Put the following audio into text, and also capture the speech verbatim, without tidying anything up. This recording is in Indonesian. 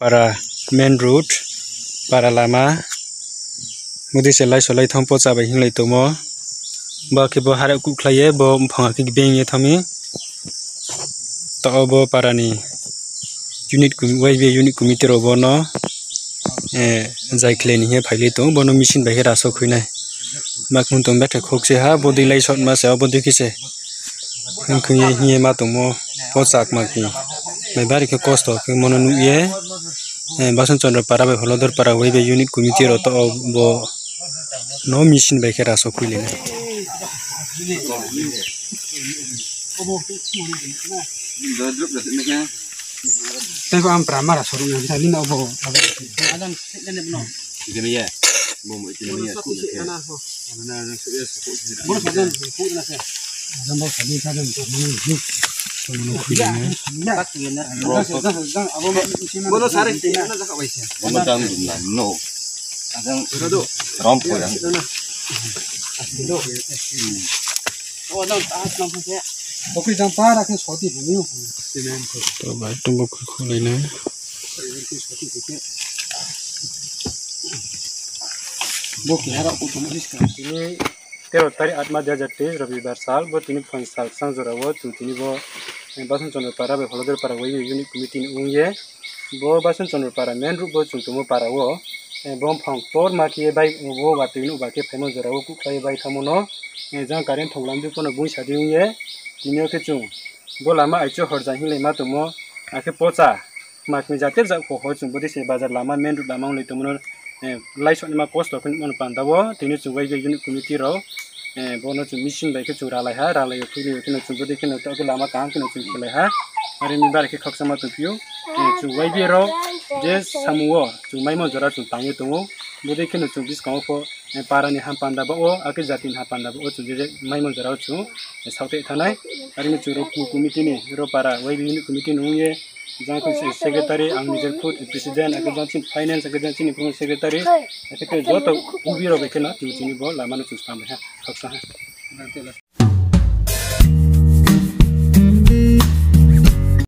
para main road para lama mudi selai solai thong po chabai hinglai tomo ba ke bo hara ku khlaye bo phanga ki beng ye thami to bo parani unit ku wai be unit committee ro bono eh jai kleni he phaile to bono machine bai ra so khuinai makmun tong bethe khokse ha bodi lai shot ma se bodi kise khunye hiye ma tomo po chak ma ki mai bari ke cost ke mono nu ye basan chandra para be holodor para wai be unit committee ro to bo no machine bai ke ra so khuile ne Tapi am pramara soru yang tadi nak bawa. Adan nenek benar. Ini ya, bom itu ini ya. Mana nak saya sebut sini. Bos adan sebut nak saya. Adan bos tadi saya untuk menunggu. Bono sare tina na jaka baisya. Bono dang dumla no. Adang berado rompo yang. Asilo. Oh, adan taas nampak saya. Pokoknya jangan parah kan soti dulu. to bai tumbo khulai ne Bok ya rak untuk miskan. ini तेरह तारीख आठ दो हज़ार तेईस रविवार साल बो तिनी फन साल संजरा वो तु तिनी बो बासन चंद्र पारा बे हलदर पारा वही यूनिट कमिटी उंगे बो बासन चंद्र पारा मेन रूप बो चुंतुमो पारा वो बम फंग तोर माकी बाई वो वातिनु बाके फेमो जरा वो कुखाई बाई थमोनो जहां कारेन थंगलाम दि कोन बुई सादि उंगे तिनियो के चुं बो लामा आइचो हरजा हिले मा तुमो आके पोचा माकमी जाते जा को हो चुं बदि से बाजार लामा मेन रूप लामा उले तुमनो लाइसोन मा पोस्ट अपन मन पांदावो तिनि चुवाई जे यूनिट कमिटी रो बोनो चु मिशन बाइक चुरा लाय हा राले फुली किन चु बदि किन त के लामा काम किन चु खले हा अरे मी बार के खक्समा त पियो चु वाइ बे रो जे सामुओ चु माइमो जरा चु तांगे तमो बदि किन चु बिस काउ फो पारानि हा पांदा बो आके जातिन हा पांदा बो चु जे माइमो जरा चु साउते थानाय अरे मी चु रो कमिटी नि रो पारा वाइ यूनिट कमिटी नुये जहाँ को सेक्रेटरी अंगनिजर खुद प्रेसिडेंट अगर जहाँ चिन फाइनेंस अगर जहाँ चिन इम्प्रूव सेक्रेटरी ऐसे तो जो तो उबीरो बेके ना तीन तीन बो लामानो चुस्ता में है खक्सा है